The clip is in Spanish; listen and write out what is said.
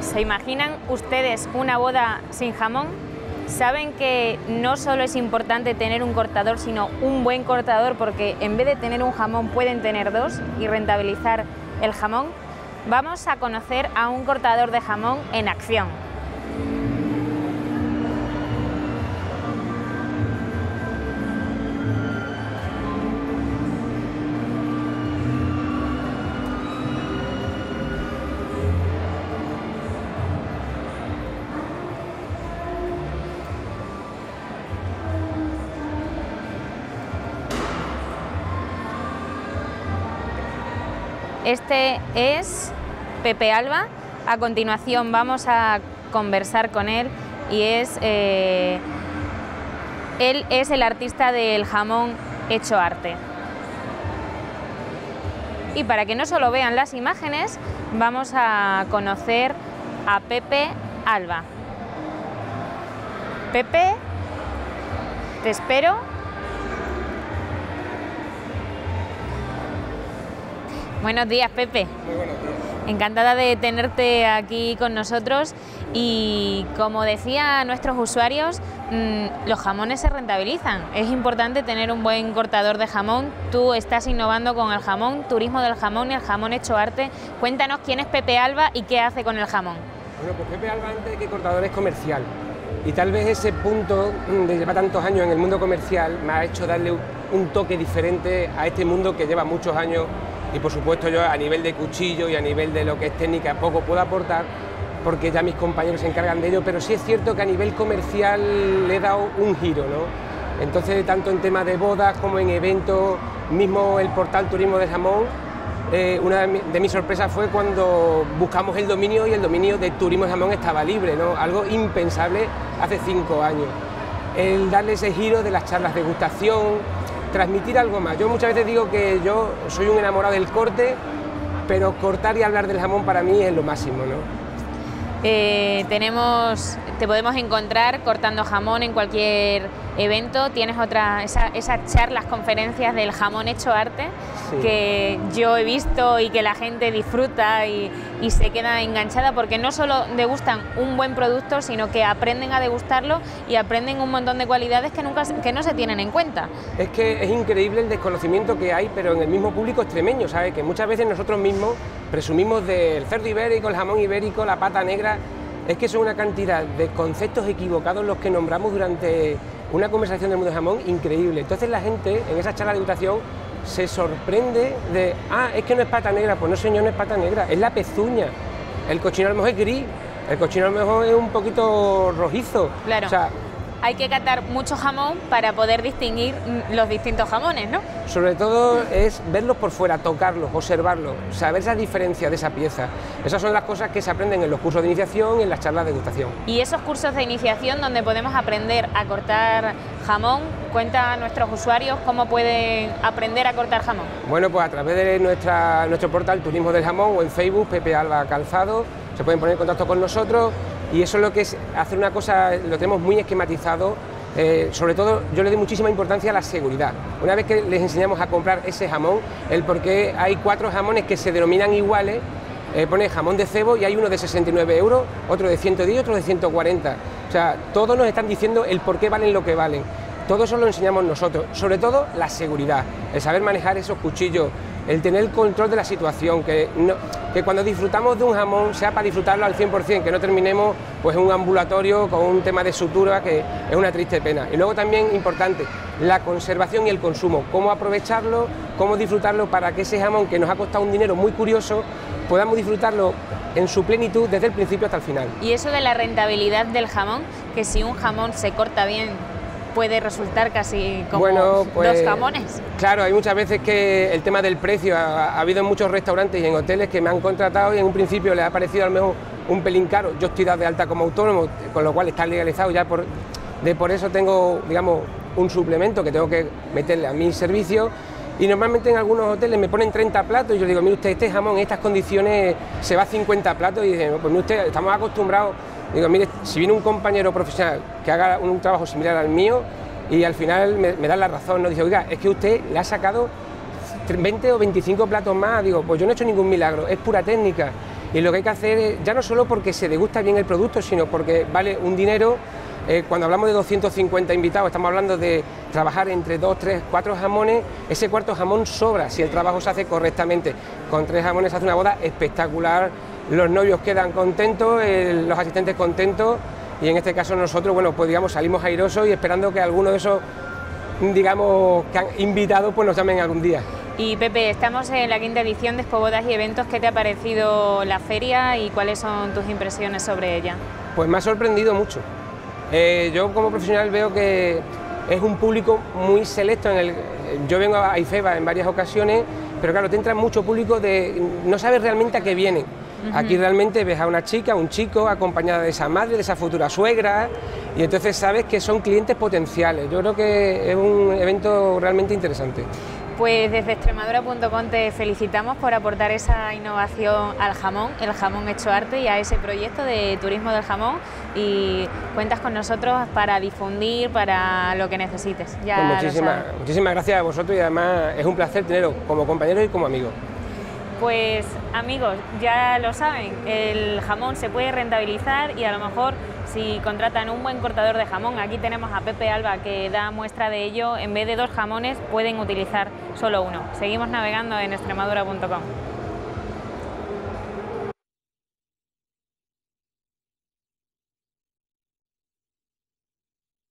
¿Se imaginan ustedes una boda sin jamón? ¿Saben que no solo es importante tener un cortador, sino un buen cortador? Porque en vez de tener un jamón pueden tener dos y rentabilizar el jamón. Vamos a conocer a un cortador de jamón en acción. Este es Pepe Alba. A continuación vamos a conversar con él y él es el artista del jamón hecho arte. Y para que no solo vean las imágenes, vamos a conocer a Pepe Alba. Pepe, te espero. Buenos días, Pepe. Muy buenos días. Encantada de tenerte aquí con nosotros y, como decía a nuestros usuarios, los jamones se rentabilizan. Es importante tener un buen cortador de jamón. Tú estás innovando con el jamón, turismo del jamón y el jamón hecho arte. Cuéntanos quién es Pepe Alba y qué hace con el jamón. Bueno, pues Pepe Alba, antes de que cortador, es comercial. Y tal vez ese punto de llevar tantos años en el mundo comercial me ha hecho darle un toque diferente a este mundo que lleva muchos años. Y por supuesto yo a nivel de cuchillo y a nivel de lo que es técnica poco puedo aportar porque ya mis compañeros se encargan de ello, pero sí es cierto que a nivel comercial le he dado un giro, ¿no? Entonces, tanto en temas de bodas como en eventos, mismo el portal Turismo del Jamón, una de mis sorpresas fue cuando buscamos el dominio y el dominio de Turismo del Jamón estaba libre, ¿no? Algo impensable hace 5 años. El darle ese giro de las charlas de degustación, transmitir algo más. Yo muchas veces digo que yo soy un enamorado del corte, pero cortar y hablar del jamón para mí es lo máximo, ¿no? Te podemos encontrar cortando jamón en cualquier evento. Tienes esas charlas, conferencias del jamón hecho arte, sí, que yo he visto y que la gente disfruta y se queda enganchada porque no solo degustan un buen producto, sino que aprenden a degustarlo y aprenden un montón de cualidades que no se tienen en cuenta. Es que es increíble el desconocimiento que hay, pero en el mismo público extremeño, ¿sabes? Que muchas veces nosotros mismos presumimos del cerdo ibérico, el jamón ibérico, la pata negra. Es que son una cantidad de conceptos equivocados los que nombramos durante una conversación del mundo del jamón increíble. Entonces la gente en esa charla de degustación se sorprende de, es que no es pata negra. Pues no, señor, no es pata negra, es la pezuña. El cochino a lo mejor es gris, el cochino a lo mejor es un poquito rojizo. Claro. O sea, hay que catar mucho jamón para poder distinguir los distintos jamones, ¿no? Sobre todo es verlos por fuera, tocarlos, observarlos, saber esa diferencia de esa pieza. Esas son las cosas que se aprenden en los cursos de iniciación y en las charlas de degustación. Y esos cursos de iniciación donde podemos aprender a cortar jamón, cuenta a nuestros usuarios cómo pueden aprender a cortar jamón. Bueno, pues a través de nuestro portal Turismo del Jamón o en Facebook, Pepe Alba Calzado, se pueden poner en contacto con nosotros. Y eso es lo que es hacer una cosa, lo tenemos muy esquematizado, sobre todo yo le doy muchísima importancia a la seguridad. Una vez que les enseñamos a comprar ese jamón, el por qué hay 4 jamones que se denominan iguales, pone jamón de cebo y hay uno de 69 €, otro de 110, otro de 140. O sea, todos nos están diciendo el por qué valen lo que valen. Todo eso lo enseñamos nosotros, sobre todo la seguridad, el saber manejar esos cuchillos, el tener el control de la situación, que cuando disfrutamos de un jamón sea para disfrutarlo al 100%, que no terminemos pues en un ambulatorio con un tema de sutura, que es una triste pena. Y luego también importante, la conservación y el consumo, cómo aprovecharlo, cómo disfrutarlo para que ese jamón que nos ha costado un dinero muy curioso, podamos disfrutarlo en su plenitud desde el principio hasta el final. Y eso de la rentabilidad del jamón, que si un jamón se corta bien, puede resultar casi como dos jamones. Claro, hay muchas veces que el tema del precio, ha habido en muchos restaurantes y en hoteles que me han contratado y en un principio les ha parecido a lo mejor un pelín caro. Yo estoy dado de alta como autónomo, con lo cual está legalizado ya, por eso tengo, digamos, un suplemento que tengo que meterle a mi servicio. Y normalmente en algunos hoteles me ponen 30 platos y yo digo, mire usted, este jamón en estas condiciones se va a 50 platos y dicen, pues mire usted, estamos acostumbrados. Digo, mire, si viene un compañero profesional que haga un trabajo similar al mío y al final me da la razón, ¿no? Dice, oiga, es que usted le ha sacado 20 o 25 platos más. Digo, pues yo no he hecho ningún milagro, es pura técnica. y lo que hay que hacer, ya no solo porque se degusta bien el producto, sino porque vale un dinero. Cuando hablamos de 250 invitados, estamos hablando de trabajar entre 2, 3, 4 jamones, ese cuarto jamón sobra si el trabajo se hace correctamente. Con 3 jamones se hace una boda espectacular, los novios quedan contentos, los asistentes contentos, y en este caso nosotros, bueno, pues digamos, salimos airosos y esperando que alguno de esos, digamos, que han invitado, pues nos llamen algún día. Y Pepe, estamos en la 5ª edición de Expo Bodas y Eventos. ¿Qué te ha parecido la feria y cuáles son tus impresiones sobre ella? Pues me ha sorprendido mucho. Yo como profesional veo que es un público muy selecto. Yo vengo a IFEBA en varias ocasiones, pero claro, te entra mucho público de no sabes realmente a qué vienen. Aquí realmente ves a una chica, un chico, acompañada de esa madre, de esa futura suegra, y entonces sabes que son clientes potenciales. Yo creo que es un evento realmente interesante. Pues desde Extremadura.com te felicitamos por aportar esa innovación al jamón, el jamón hecho arte, y a ese proyecto de turismo del jamón, y cuentas con nosotros para difundir, para lo que necesites. Ya pues muchísimas gracias a vosotros, y además es un placer teneros como compañeros y como amigos. Pues amigos, ya lo saben, el jamón se puede rentabilizar, y a lo mejor si contratan un buen cortador de jamón, aquí tenemos a Pepe Alba que da muestra de ello, en vez de 2 jamones pueden utilizar solo uno. Seguimos navegando en Extremadura.com.